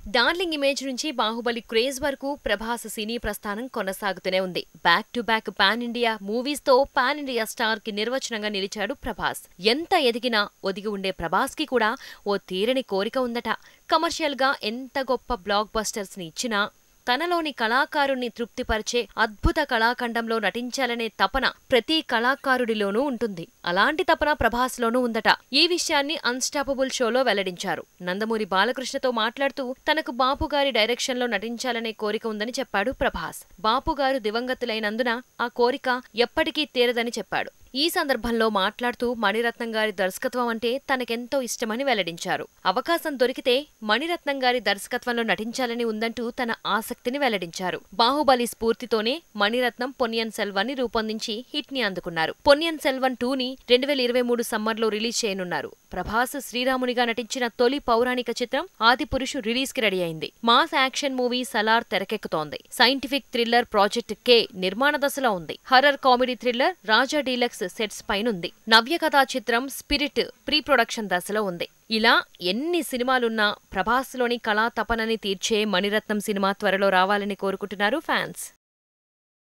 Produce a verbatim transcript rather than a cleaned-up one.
Darling image నుంచి Baahubali craze వరకు ప్రభాస్ సినీ ప్రస్థానం కొనసాగుతూనే ఉంది. Back to back pan India movies తో పాన్ ఇండియా స్టార్ కి నిర్వచనంగా నిలిచాడు ప్రభాస్. ఎంత ఎదిగినా ఒదిగి ఉండే ప్రభాస్ కి కూడా ఓ తీరని కోరిక ఉందట. కమర్షియల్ గా ఎంత గొప్ప బ్లాక్ బస్టర్స్ ని ఇచ్చినా తనలోని కళాకారుణ్ణి తృప్తిపరిచే అద్భుత కళాఖండంలో నటించాలనే తపన ప్రతి కళాకారుడిలోనూ ఉంటుంది. అలాంటి తపన ప్రభాస్లోనూ ఉందట. ఈ విషయాన్ని అన్స్టాపబుల్ షోలో వెల్లడించారు. నందమూరి బాలకృష్ణతో మాట్లాడుతూ తనకు బాపుగారి డైరెక్షన్లో నటించాలనే కోరిక ఉందని చెప్పాడు ప్రభాస్. బాపుగారు దివంగతులైనందున ఆ కోరిక ఎప్పటికీ తీరదని చెప్పాడు. ఈ సందర్భంలో మాట్లాడుతూ మణిరత్నం గారి దర్శకత్వం అంటే తనకెంతో ఇష్టమని వెల్లడించారు. అవకాశం దొరికితే మణిరత్నం గారి దర్శకత్వంలో నటించాలని ఉందంటూ తన ఆసక్తిని వెల్లడించారు. బాహుబలి స్ఫూర్తితోనే మణిరత్నం పొన్నియిన్ సెల్వన్ని రూపొందించి హిట్ ని అందుకున్నారు. పొన్నియిన్ సెల్వన్ టూ ని రెండు వేల ఇరవై మూడు సమ్మర్లో రిలీజ్ చేయనున్నారు. ప్రభాస్ శ్రీరామునిగా నటించిన తొలి పౌరాణిక చిత్రం ఆదిపురుషు రిలీజ్ కి రెడీ అయింది. మాస్ యాక్షన్ మూవీ సలార్ తెరకెక్కుతోంది. సైంటిఫిక్ థ్రిల్లర్ ప్రాజెక్ట్ కే నిర్మాణ దశలో ఉంది. Horror comedy thriller Raja Deluxe sets పైనుంది. నవ్య కథా చిత్రం స్పిరిట్ ప్రీ ప్రొడక్షన్ దశలో ఉంది. ఇలా ఎన్ని సినిమాలున్నా ప్రభాస్లోని కళా తపనని తీర్చే మణిరత్నం సినిమా త్వరలో రావాలని కోరుకుంటున్నారు ఫ్యాన్స్.